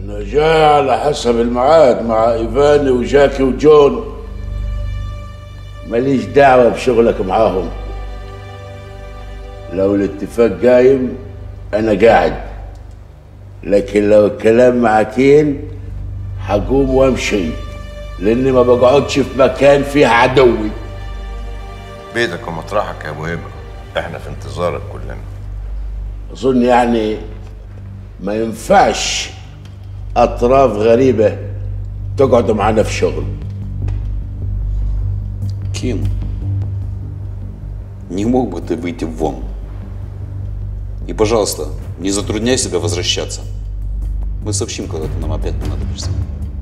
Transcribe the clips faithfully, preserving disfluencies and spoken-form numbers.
انا جاي على حسب الميعاد مع ايفاني وجاكي وجون. ماليش دعوه بشغلك معاهم. لو الاتفاق قايم انا قاعد، لكن لو الكلام معاكين هقوم وامشي، لاني ما بقعدش في مكان فيه عدوي. بيتك ومطرحك يا ابو هبه، احنا في انتظارك كلنا. اظن يعني ما ينفعش اطراف غريبه تقعد معانا في شغل. Ким, не мог бы ты выйти вон? И, пожалуйста, не затрудняй себя возвращаться. Мы сообщим, когда ты нам опять понадобишься.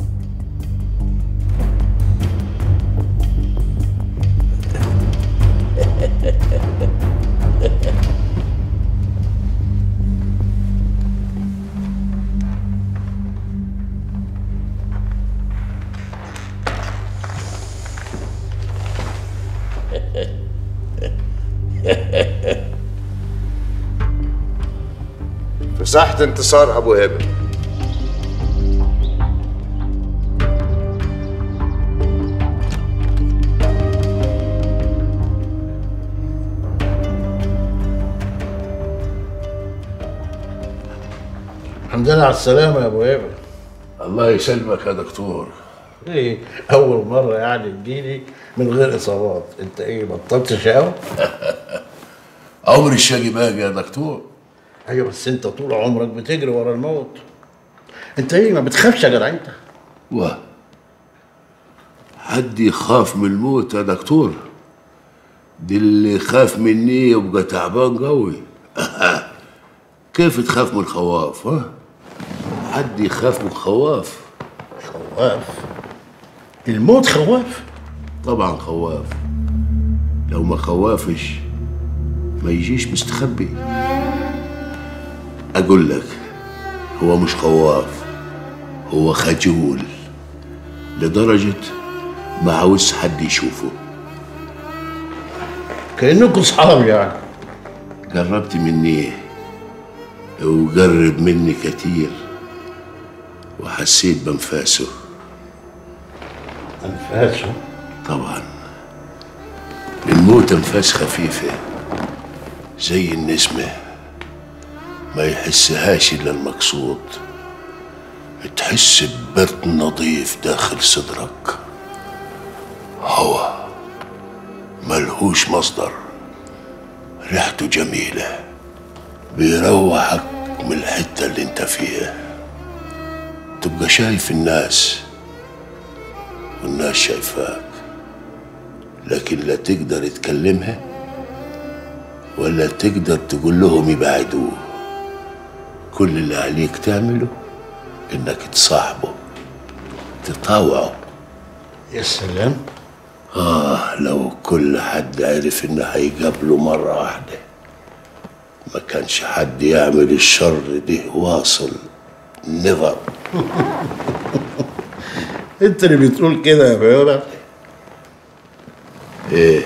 في ساحة انتصار ابو هبه. الحمد لله على السلامة يا ابو هبه. الله يسلمك يا دكتور. ايه اول مرة يعني تجيلي من غير اصابات. انت ايه بطلت شقاوة؟ عمري الشاقي باقي يا دكتور. ايوه بس انت طول عمرك بتجري ورا الموت. انت ايه ما بتخافش يا جدع انت؟ واه حد يخاف من الموت يا دكتور؟ دي اللي يخاف مني يبقى تعبان قوي. كيف تخاف من الخواف؟ ها؟ حد يخاف من الخواف؟ خواف؟ الموت خواف؟ طبعا خواف. لو ما خوافش ما يجيش مستخبي. اقول لك هو مش خواف، هو خجول لدرجة ما عاوز حد يشوفه. كأنكم صحاب يعني. قربت مني وقرب مني كتير وحسيت بانفاسه. انفاسه؟ طبعا الموت انفاس خفيفة زي النسمة، ما يحسهاش الا المقصود. تحس ببرد نظيف داخل صدرك، هوا ملهوش مصدر، ريحته جميلة، بيروحك من الحتة اللي انت فيها. تبقى شايف الناس والناس شايفاك، لكن لا تقدر تكلمها ولا تقدر تقول لهم يبعدوه. كل اللي عليك تعمله انك تصاحبه، تطاوعه. يا سلام. آه لو كل حد عرف إنه هيقابله مرة واحدة ما كانش حد يعمل الشر ده واصل. نيفر. انت اللي بتقول كده يا بيولا. ايه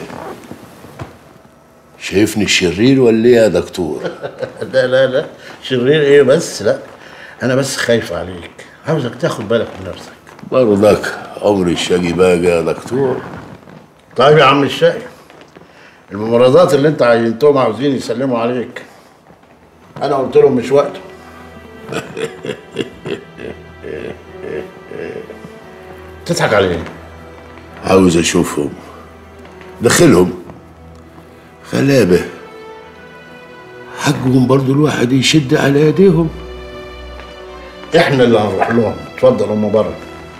شايفني شرير ولا ايه يا دكتور؟ لا لا لا شرير ايه بس؟ لا انا بس خايف عليك، عاوزك تاخد بالك من نفسك. برضك عمري الشقي باقي يا دكتور. طيب يا عم الشقي، الممرضات اللي انت عينتهم عاوزين يسلموا عليك، انا قلت لهم مش وقته. تضحك على ايه؟ عاوز اشوفهم، دخلهم غلابه، حقهم برضو الواحد يشد على ايديهم. احنا اللي هنروح لهم. اتفضل هم بره.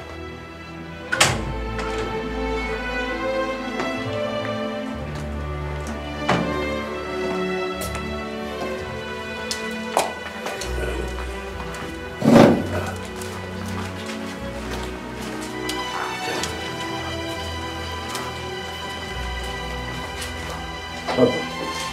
اتفضل.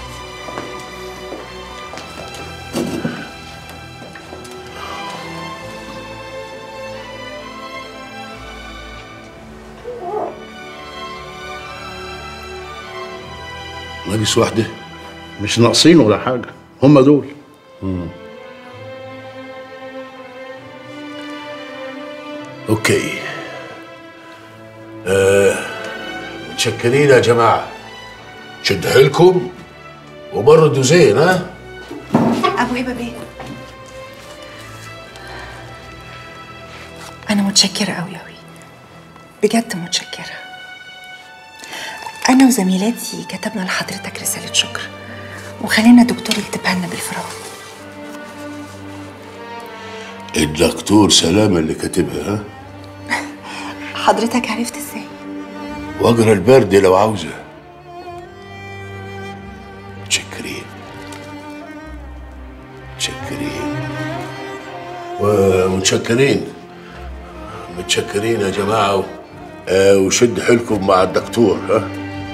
ناقص واحدة؟ مش ناقصين ولا حاجة، هم دول. مم. اوكي. آه متشكرين يا جماعه، شد حيلكم وبردوا زين. ها ابو هبه بيه، انا متشكره قوي قوي، بجد متشكره. انا وزميلاتي كتبنا لحضرتك رساله شكر وخلينا الدكتور يكتبها لنا بالفراغ. الدكتور سلامه اللي كاتبها؟ ها حضرتك عرفت ازاي؟ واقرا البرد لو عاوزه. متشكرين متشكرين ومتشكرين متشكرين يا جماعه. آه وشد حيلكم مع الدكتور. ها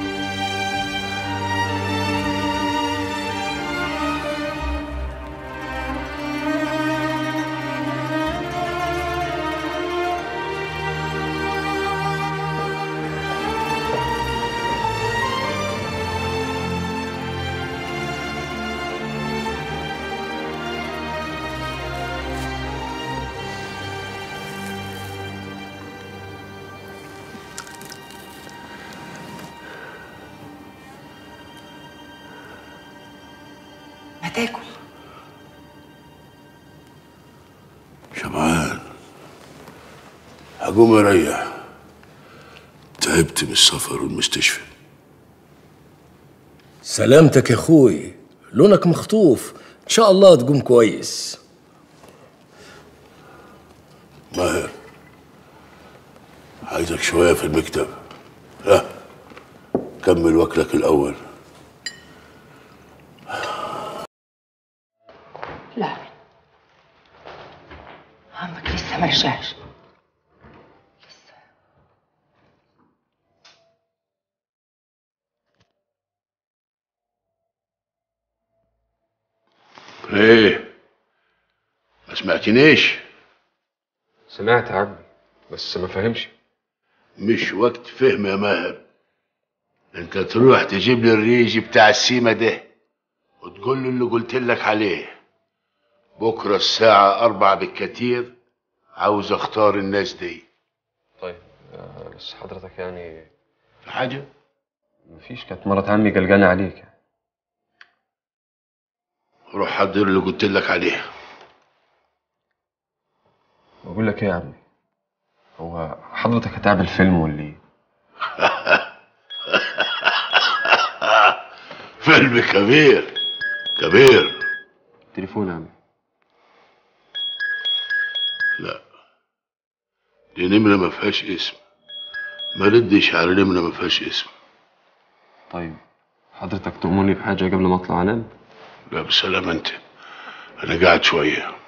ما تاكل. شبعان، هقوم اريح، تعبت من السفر والمستشفى. سلامتك يا اخوي، لونك مخطوف، ان شاء الله تقوم كويس. ماهر، عايزك شويه في المكتب. ها كمل وكلك الاول. لا عمك لسه ما رجعش. ايه ما سمعتنيش؟ سمعت يا عمي بس ما فهمش. مش وقت فهم يا ماهر. انت تروح تجيب لي الريجي بتاع السيمة ده وتقول له اللي قلت لك عليه. بكره الساعة أربعة بالكتير عاوز اختار الناس دي. طيب بس حضرتك يعني في حاجة؟ مفيش، كانت مرات عمي قلقانة عليك. روح حضر اللي قلت لك عليه. بقول لك ايه يا عمي، هو حضرتك هتعمل فيلم ولا ايه؟ فيلم كبير كبير. تليفون يا عمي. لا دي نمرة ما فيهاش اسم، ما ردش على نمرة ما فيهاش اسم. طيب حضرتك تؤمرني بحاجة قبل ما اطلع انام؟ لا بسلامة انت، انا قاعد شوية.